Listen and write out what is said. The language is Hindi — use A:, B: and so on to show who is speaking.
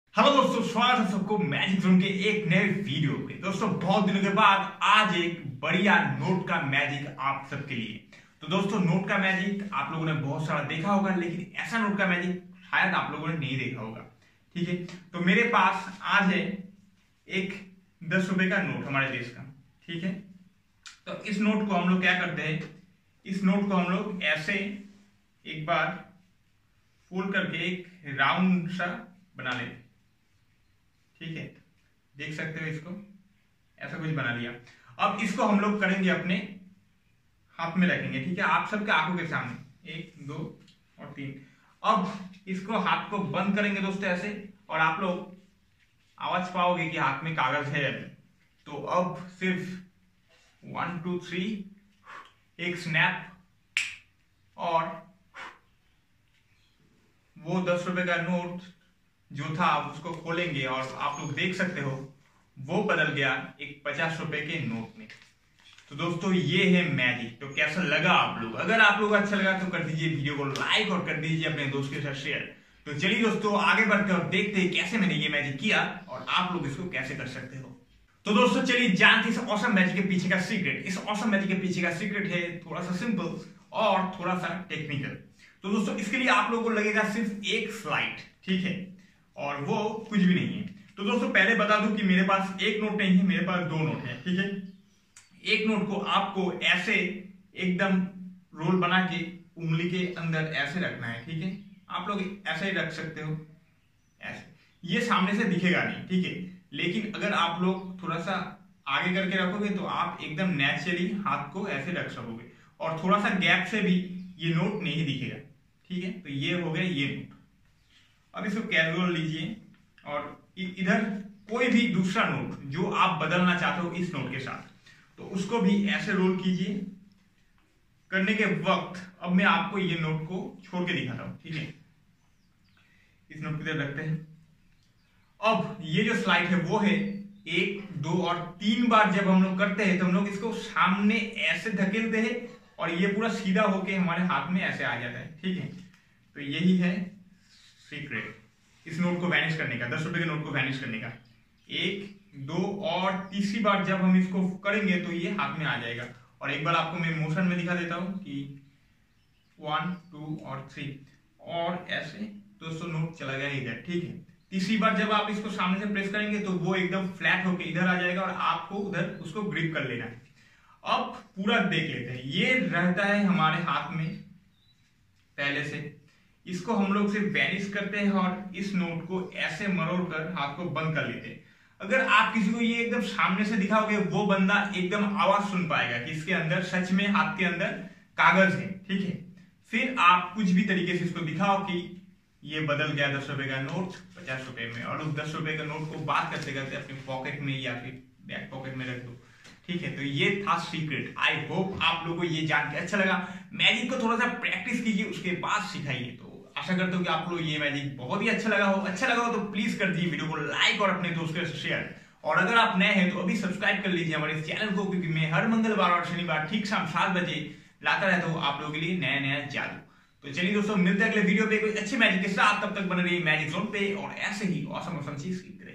A: हेलो दोस्तों, स्वागत है सबको मैजिक जोन के एक नए वीडियो पे। दोस्तों बहुत दिनों के बाद आज एक बढ़िया नोट का मैजिक आप सबके लिए। तो दोस्तों नोट का मैजिक आप लोगों ने बहुत सारा देखा होगा, लेकिन ऐसा नोट का मैजिक शायद आप लोगों ने नहीं देखा होगा। ठीक है, तो मेरे पास आज है एक 10 रुपए का नोट हमारे देश का। ठीक है, तो इस नोट को हम लोग क्या करते हैं, इस नोट को हम लोग ऐसे एक बार फोल्ड करके एक राउंड सा बना लेते हैं। ठीक है, देख सकते हो, इसको ऐसा कुछ बना लिया। अब इसको हम लोग करेंगे अपने हाथ में रखेंगे। ठीक है, आप सबके आंखों के सामने 1 2 और 3। अब इसको हाथ को बंद करेंगे दोस्तों ऐसे, और आप लोग आवाज पाओगे कि हाथ में कागज है अभी। तो अब सिर्फ 1 2 3 एक स्नैप, और वो 10 रुपए का नोट जो था आप उसको खोलेंगे और आप लोग देख सकते हो वो बदल गया एक 50 रुपए के नोट में। तो दोस्तों ये है मैजिक। तो कैसा लगा आप लोग? अगर आप लोग अच्छा लगा तो कर दीजिए वीडियो को लाइक और कर दीजिए अपने दोस्त के साथ शेयर। तो चलिए दोस्तों आगे बढ़ते और देखते हैं कैसे मैंने ये मैजिक किया और आप लोग इसको कैसे कर सकते हो। तो दोस्तों चलिए जानते इस ऑसम मैजिक के पीछे का सीक्रेट। इस ऑसम मैजिक के पीछे का सीक्रेट है थोड़ा सा सिंपल और थोड़ा सा टेक्निकल। तो दोस्तों इसके लिए आप लोगों को लगेगा सिर्फ एक स्लाइड। ठीक है, और वो कुछ भी नहीं है। तो दोस्तों पहले बता दूं कि मेरे पास एक नोट नहीं है, मेरे पास 2 नोट है। ठीक है, एक नोट को आपको ऐसे एकदम रोल बना के उंगली के अंदर ऐसे रखना है। ठीक है, आप लोग ऐसे ही रख सकते हो, ऐसे। ये सामने से दिखेगा नहीं, ठीक है, लेकिन अगर आप लोग थोड़ा सा आगे करके रखोगे तो आप एकदम नेचुरली हाथ को ऐसे रख सकोगे, और थोड़ा सा गैप से भी ये नोट नहीं दिखेगा। ठीक है, तो ये हो गया ये नोट। अब इसको कैजुअल लीजिए और इधर कोई भी दूसरा नोट जो आप बदलना चाहते हो इस नोट के साथ, तो उसको भी ऐसे रोल कीजिए। करने के वक्त अब मैं आपको ये नोट को छोड़ के दिखाता हूं। ठीक है, इस नोट की तरफ रखते हैं। अब ये जो स्लाइड है वो है 1 2 और 3 बार जब हम लोग करते हैं तो हम लोग इसको सामने ऐसे धकेलते हैं और ये पूरा सीधा होके हमारे हाथ में ऐसे आ जाता है। ठीक है, तो यही है सीक्रेट इस नोट को वैनिश करने का, 10 रुपए के नोट को वैनिश करने का। 1 2 और तीसरी बार जब हम इसको करेंगे तो ये हाथ में आ जाएगा। और एक बार आपको मैं मोशन में दिखा देता हूं कि 1 2 और 3, और ऐसे दोस्तों नोट चला गया इधर। ठीक है, तीसरी बार जब आप इसको सामने से प्रेस करेंगे तो वो एकदम फ्लैट होकर इधर आ जाएगा और आपको उधर उसको ग्रिप कर लेना है। अब पूरा देख लेते हैं। ये रहता है हमारे हाथ में पहले से, इसको हम लोग सिर्फ वैनिश करते हैं और इस नोट को ऐसे मरोड़ कर हाथ को बंद कर लेते हैं। अगर आप किसी को ये एकदम सामने से दिखाओगे वो बंदा एकदम आवाज सुन पाएगा कि इसके अंदर सच में हाथ के अंदर कागज है। ठीक है, फिर आप कुछ भी तरीके से इसको दिखाओ कि ये बदल गया 10 रुपए का नोट 50 रुपए में, और उस 10 रुपए का नोट को बात करते करते अपने पॉकेट में या फिर बैक पॉकेट में रख दो। ठीक है, तो ये था सीक्रेट। आई होप आप लोगों को ये जान के अच्छा लगा। मैजिक को थोड़ा सा प्रैक्टिस कीजिए, उसके बाद सिखाइए। तो आशा करता हूँ कि आप लोग ये मैजिक बहुत ही अच्छा लगा हो तो प्लीज कर दीजिए वीडियो को लाइक और अपने दोस्तों से शेयर। और अगर आप नए हैं तो अभी सब्सक्राइब कर लीजिए हमारे इस चैनल को, क्योंकि मैं हर मंगलवार और शनिवार ठीक शाम 7 बजे लाता रहता हूँ आप लोगों के लिए नया नया जादू। तो चलिए दोस्तों मिलते हैं अगले वीडियो पे कोई अच्छे मैजिक के साथ। तब तक बने रहिए मैजिक जोन पे और ऐसे ही औसम चीज की